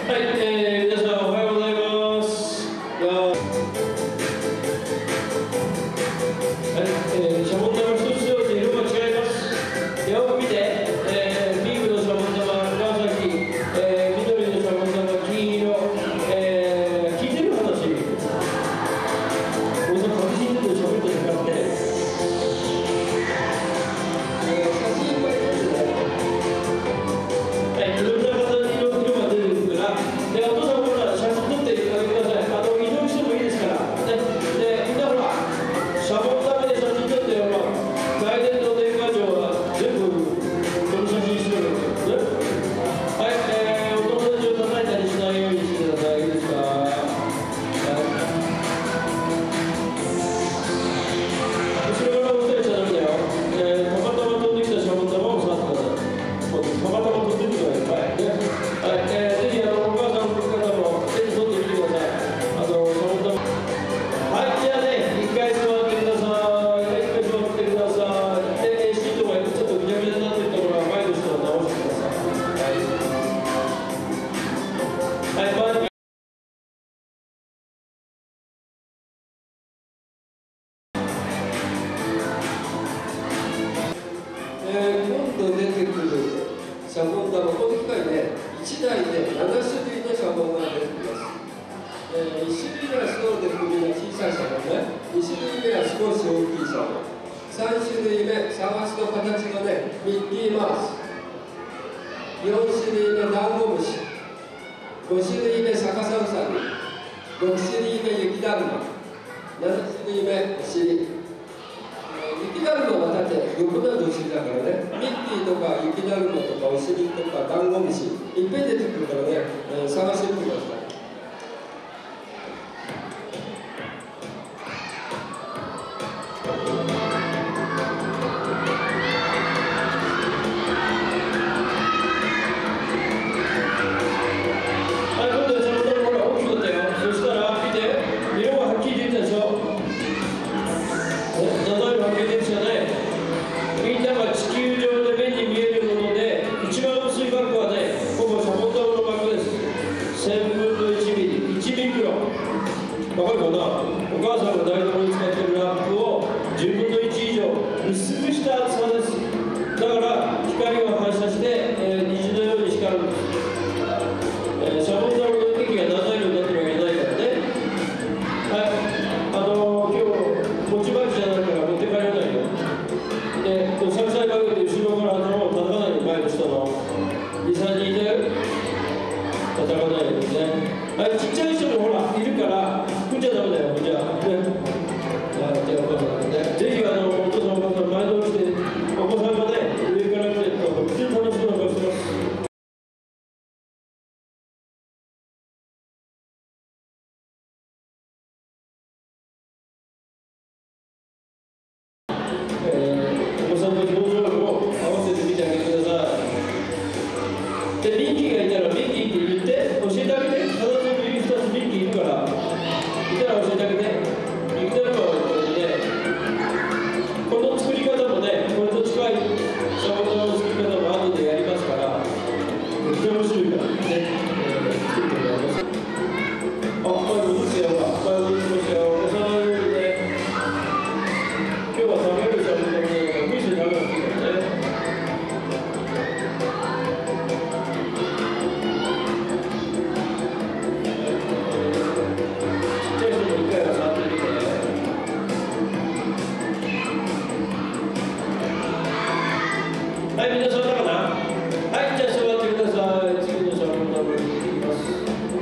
今度出てくるシャボン玉、この機械で1台で7種類のシャボンが出てきます。1種類目はストローで首の小さいシャボンね、2種類目は少し大きいシャボン、3種類目、探しの形のね、ミッキーマウス、4種類目、ダンゴムシ、5種類目、逆さウサギ、6種類目、雪だるま、7種類目、お尻。雪だるまはだって横などお尻だからね、ミッキーとか雪だるまとかお尻とかダンゴムシいっぺん出てくるからね、探してみてください。 わかるかな。お母さんが台所に使っているラップを10分の1以上薄くした厚さです。だから光を反射して、虹のように光るんです。シャボン玉の液が7色になってるわけじゃないからね。はい、今日持ち巻きじゃないから持って帰らないよ。で、3歳かけて後ろから頭を叩かないよ、前の人の2、3人いて叩かないよね。はい、ちっちゃい人もほらいるから踏んじゃダメだよ。じゃあね、じゃあお母さんね、ぜひお父さんお母さん前通りしてお子さんがね上から見てると本当に楽しそうな顔してます。お子さんの表情を合わせてみてあげてください。で、ミッキーがいたらミッキーって言って教えてあげて。必ず指2つミッキーいるからいたら教えてあげて。雪だるまはこれで、この作り方もね、これと近いシャボン玉の作り方も後でやりますから、めっちゃ面白いからね、作ってもらいます。前戻ってやろうか。前戻ってますよ。お子さんのようにね、今日は食べるシャボン玉で無理して食べなくていいからね。はい、皆さんだかな。はい、じゃあ座ってください。次のシャボン玉に行きます。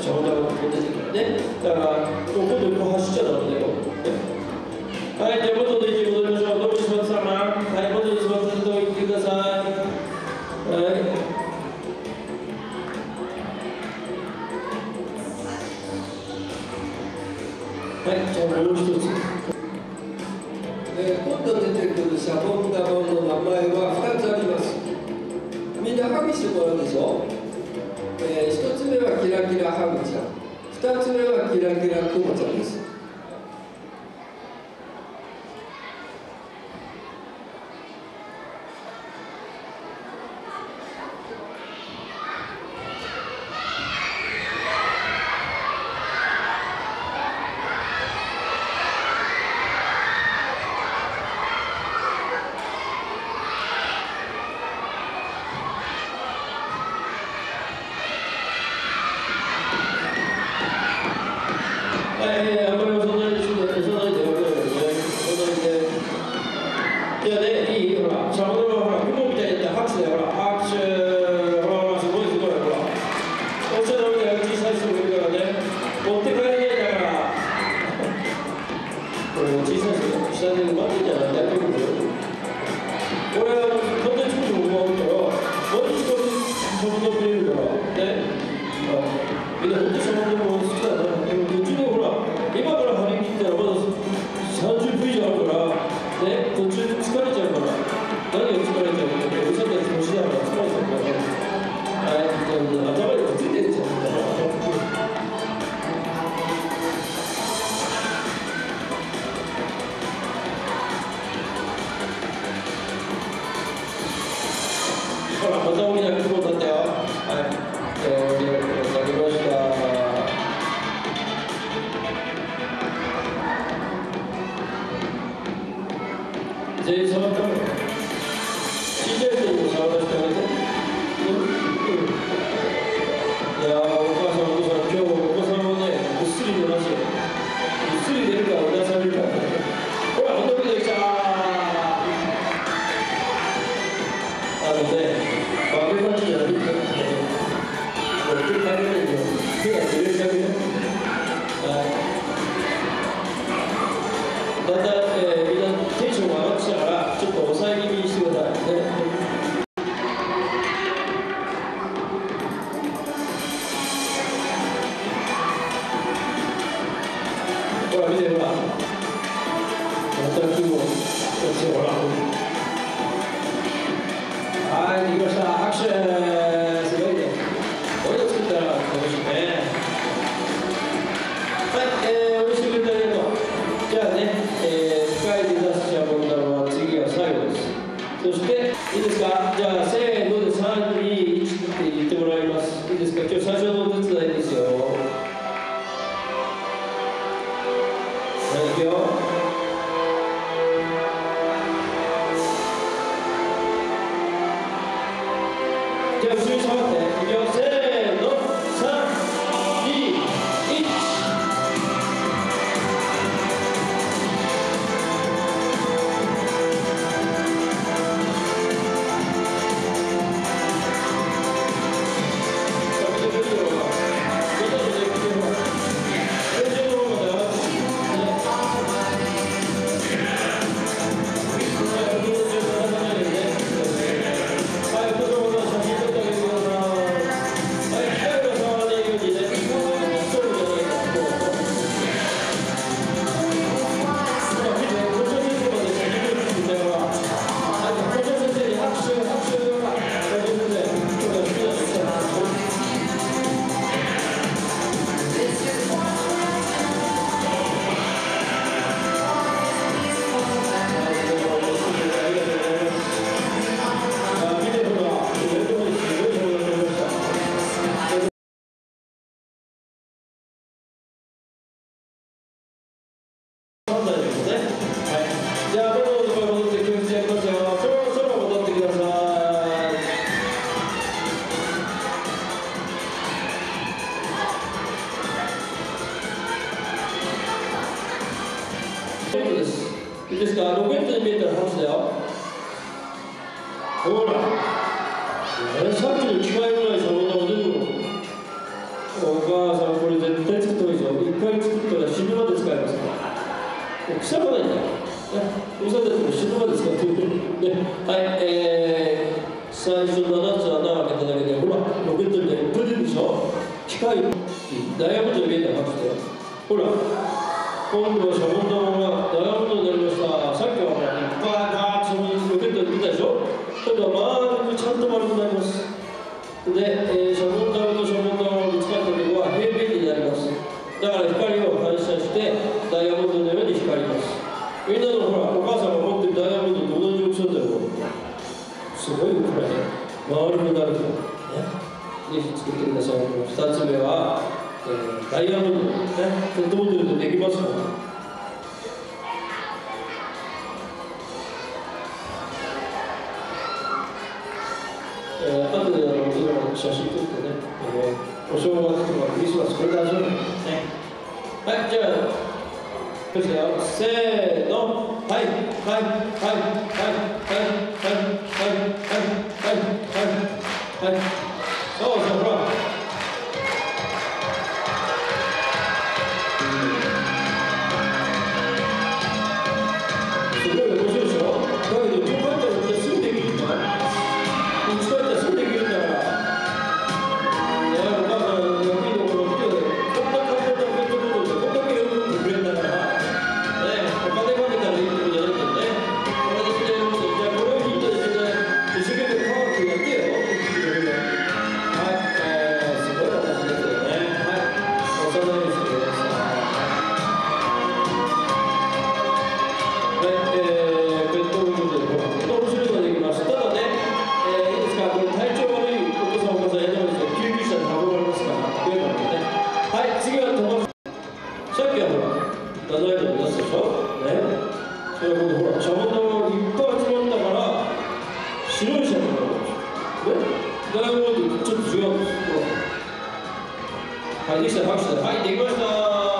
シャボン玉飛んでてくるね。だから今度こう走っちゃダメだよ。はい、じゃあ元の位置に戻りましょう。どうも柴田さん。はい、元の柴田さんと言ってください。はい。はい、じゃあもう一つ。 今度出てくるシャボン玉の名前は2つあります。みんなハグしてもらうでしょ。1つ目はキラキラハグちゃん、2つ目はキラキラクモちゃんです。 さっきの機械ぐらいシャボン玉出てくるの。 お母さんこれ絶対作った方がいいぞ。一回作ったら死ぬまで使えますから。腐らないんだよ。嘘だって死ぬまで使ってる。はい、最初7つ穴を開けただけで、ほら、ロケットみたいにプリでしょ。機械、ダイヤモンド見えたら拍手で。ほら、今度はシャボン玉がダイヤモンドになりました。さっきはほら、いっぱいバーッとロケットで見たでしょ。今度は丸くちゃんと丸くなります。で、シャボン玉とシャボン玉がぶつかったところは平面になります。だから光を反射してダイヤモンドのように光ります。みんなのほら、お母さんが持ってるダイヤモンドと同じ大きさだよ。すごいこれ、丸くなると。ぜひ作ってください。2つ目は、ダイヤモンド、ペットボトルでできますから。後で今の写真撮ってね、お正月とかクリスマスこれで遊ぶのね。はい、じゃあ、いきますよ。せーの、はい、はい、はい、はい、はい、はい、はい、はい、はい、はい、はい、そうそう、ほら。すごい面白いでしょ。だけど、ちょっと入ったらみんなすぐできるんだから。使ったらすぐできるんだから。お母さん、役員のこのビデオで、こんな簡単なペットボトルでこんだけ喜んでくれるんだから、お金かけたらいいことじゃないけどね。これでみんな喜んで、じゃあこれをヒントでみんな一生懸命パワフルやってよ。はい、すごい話ですよね。はい、幼いですけどさ。はい、ペットボトルで、ほら、面白いのができます。ただね、いいですか、これ体調悪いお父さんお母さんやるんですよ。救急車で運ばれますから、上からね。はい、次は飛ばす。さっきはほら、ダザイドに出すでしょ。ね。それはほら、シャボン玉がいっぱい集まったから、白いシャボン玉なんですよ。ね。ダイヤモンドとちょっと違うんです。ほら。はい、できた、拍手で。はい、できました。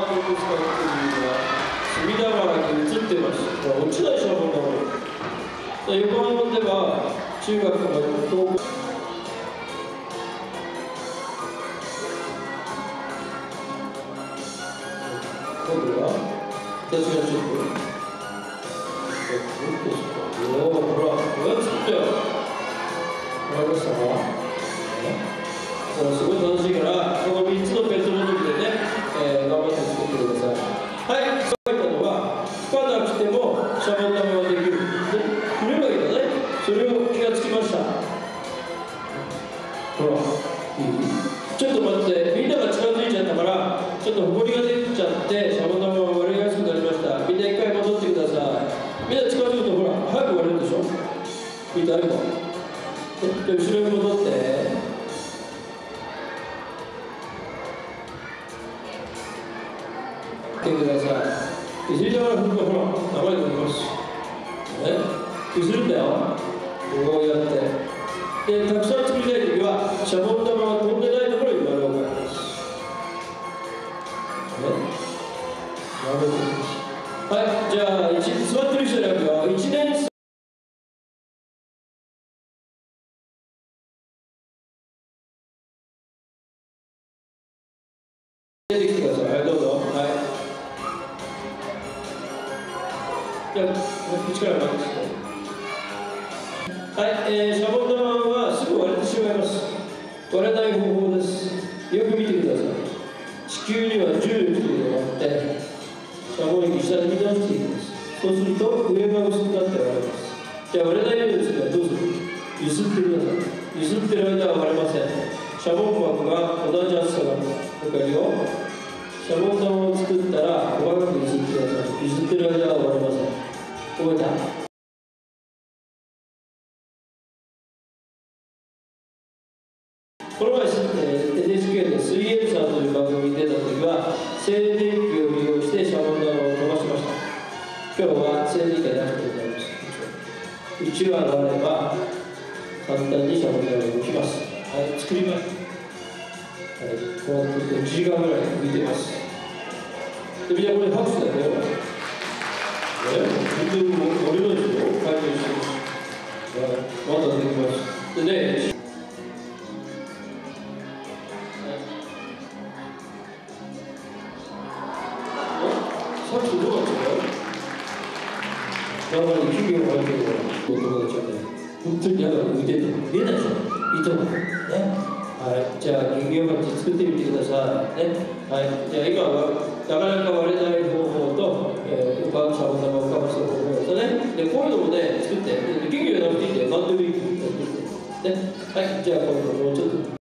どうですか、隅田川に映ってます。ほら、落ちないシャボン玉。横浜では、中学とか高校。今度は私がちょっとほら、これ作ったよ。わかりましたか？すごい楽しいから、この3つのペットボトルでね、頑張って作ってください。はい、そういったのは、吹かなくてもシャボン玉ができる。振ればいいんだね。それを気がつきました。ほら、ちょっと待って、みんなが近づいちゃったから、ちょっとほこりが出ちゃって、シャボン玉が割れやすくなりました。みんな一回戻ってください。みんな近づくと、ほら、早く割れるでしょ。見てあるか。で、後ろに戻って。見てください。削りながら振ると、ほら、流れております。削るんだよ。こうやって。で、たくさん作りたいときは、シャボン玉が飛んでないところに丸を描きます。はい、じゃあ、座ってる人じゃなくて、1年生。出てきてください。はい、どうぞ。はい。じゃあ、口から巻きます。はい、シャボン玉はすぐ割れてしまいます。割れない方法です。よく見てください。地球には重力というのがあって、シャボン液下に移動していきます。そうすると上が薄くなって割れます。じゃあ割れないようにするにはどうする？揺すってください。揺すってる間は割れません。シャボン膜が同じ厚さがおかげをシャボン玉を作ったら細かく揺すってください。揺すってる間は割れません。覚えた？この前、NHK で水泳さんという番組に出た時は静電気を利用してシャボン玉を飛ばしました。今日は静電気がなくてございます。うちわがあれば簡単にシャボン玉が動きます。はい、作ります。はい、こうやって1時間ぐらい浮いてます。で、みんなこれ拍手だよね。全然折れないですよ。回転してます。まだできます。でね、 さっきどうだったよ。だから企業が入ってるお友達はね、本当に見てるの見えないでしょ。いいと思うね。はい、じゃあ人形バッジ作ってみてくださいね。はい、じゃあ今はなかなか割れない方法と、シャボン玉を浮かばせる方法とね。でこういうのもね作って、人形じゃなくていいんで何でもいいってね。はい、じゃあこういうのもうちょっと。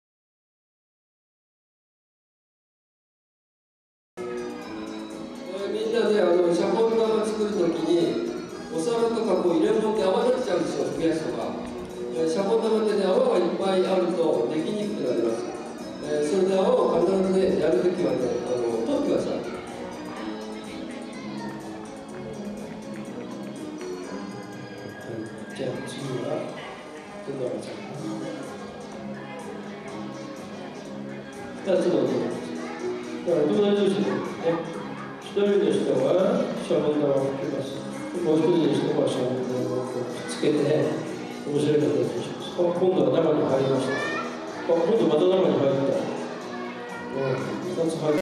みんなでシャボン玉作るときにお皿とかこう入れ物って泡立っちゃうんですよ、増やすとか。シャボン玉ってね、泡がいっぱいあるとできにくくなります。それで泡を必ずね、やるときはね、取ってください。 じゃあ次はどうぞ。2つの音だから友達同士でね、1人の人はシャボン玉を吹きます。もう1人の人はシャボン玉をくっつけてね、面白い形にします。今度は中に入りました。今度また中に入った。2つ入った。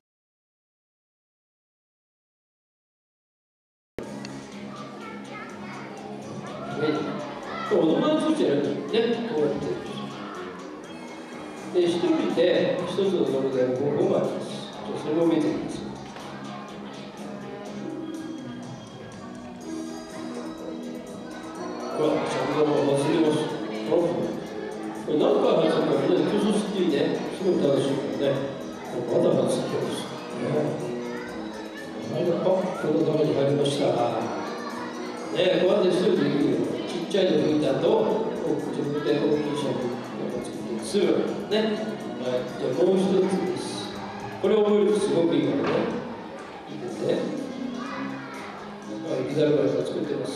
お友達としてやるね、こうやって。で、1人で1つのところで5枚です。それを見てください。ほら、シャボン玉を忘れます。これ何回外すのかみんなで競争していいね。すごい楽しいからね。まだ外すんです。はい、このために入りました。ね、こうやって1人でできるよ。ちっちゃいの吹いた後、自分で大きいシャボン玉を作ってすぐね。はい、じゃあもう1つです。これを覚えるとすごくいいからね。いいですね。はい、ギザルバイスを作ってます。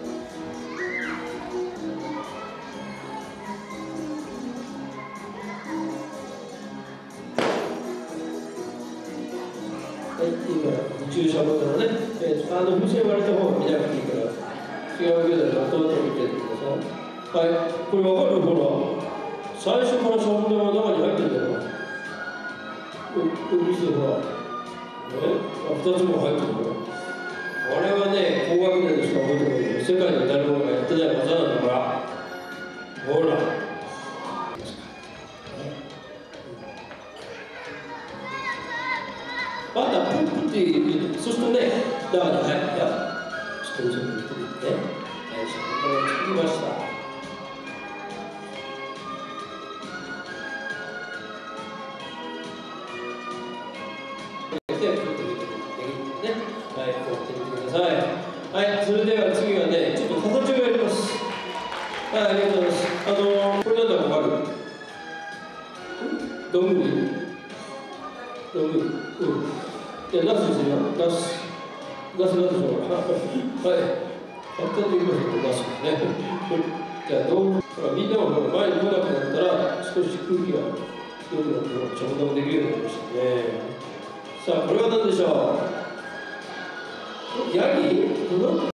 はい、今、宇宙シャボン玉ね。風船割れた方が見なくていいから、違うけど、後々見ててください。はい、これ分かる？ほら。最初からシャボン玉の中に入ってるんだよ。見せてほら。2つも入ってるから。これはね、高学年でしか覚えてないけど、世界の誰もがやってない技なんだから。ほら。またプップって言う、そしてね、だから、はい、ちょっと見てみて。はい、シャボン玉を作りました。はい、こうやってみてください。はい、それでは次はね、ちょっと形をやります。はい、ありがとうございます。これなんだかわかる？どんぐり？どんぐり。じゃあ、ナスですよ。ナスでしょう。はい。簡単に言いますけど、ナスですね。じゃあ、みんなが前に来なくなったら、少し空気が良くなって、シャボン玉できるようになりましたね。さあ、これは何でしょう？ヤギ？